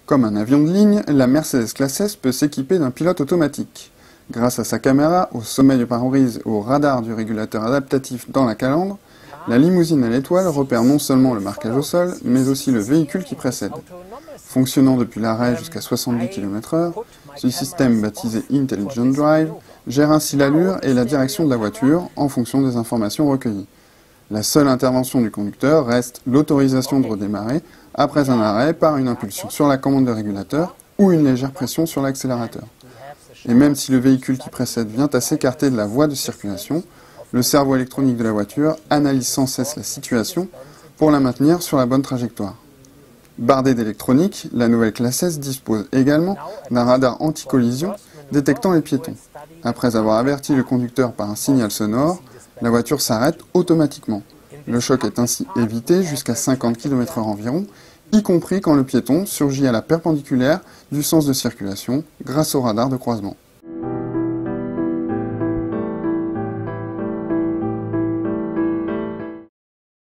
Comme un avion de ligne, la Mercedes classe S peut s'équiper d'un pilote automatique. Grâce à sa caméra, au sommet du pare-brise et au radar du régulateur adaptatif dans la calandre, la limousine à l'étoile repère non seulement le marquage au sol, mais aussi le véhicule qui précède. Fonctionnant depuis l'arrêt jusqu'à 70 km/h, ce système baptisé Intelligent Drive gère ainsi l'allure et la direction de la voiture en fonction des informations recueillies. La seule intervention du conducteur reste l'autorisation de redémarrer après un arrêt par une impulsion sur la commande de régulateur ou une légère pression sur l'accélérateur. Et même si le véhicule qui précède vient à s'écarter de la voie de circulation, le cerveau électronique de la voiture analyse sans cesse la situation pour la maintenir sur la bonne trajectoire. Bardée d'électronique, la nouvelle classe S dispose également d'un radar anti-collision détectant les piétons. Après avoir averti le conducteur par un signal sonore, la voiture s'arrête automatiquement. Le choc est ainsi évité jusqu'à 50 km/h environ, y compris quand le piéton surgit à la perpendiculaire du sens de circulation grâce au radar de croisement.